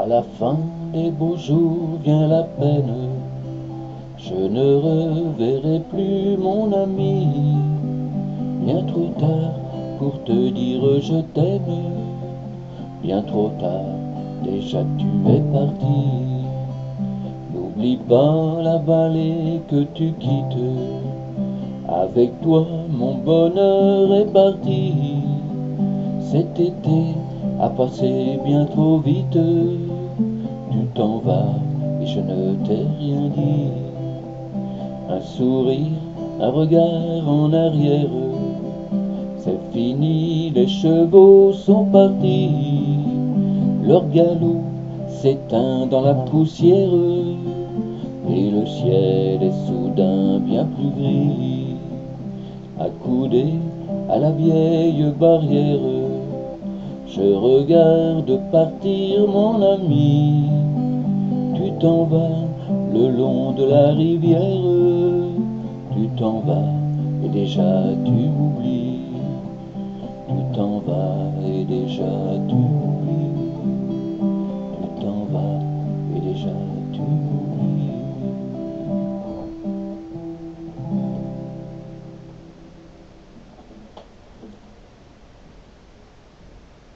À la fin des beaux jours vient la peine, je ne reverrai plus mon ami. Bien trop tard pour te dire je t'aime, bien trop tard, déjà tu es parti. N'oublie pas la vallée que tu quittes, avec toi mon bonheur est parti. Cet été a passé bien trop vite, tu t'en vas et je ne t'ai rien dit. Un sourire, un regard en arrière, c'est fini, les chevaux sont partis. Leur galop s'éteint dans la poussière, et le ciel est soudain bien plus gris. Accoudé à la vieille barrière, je regarde partir mon ami. Tu t'en vas le long de la rivière, tu t'en vas et déjà tu m'oublies. Tu t'en vas et déjà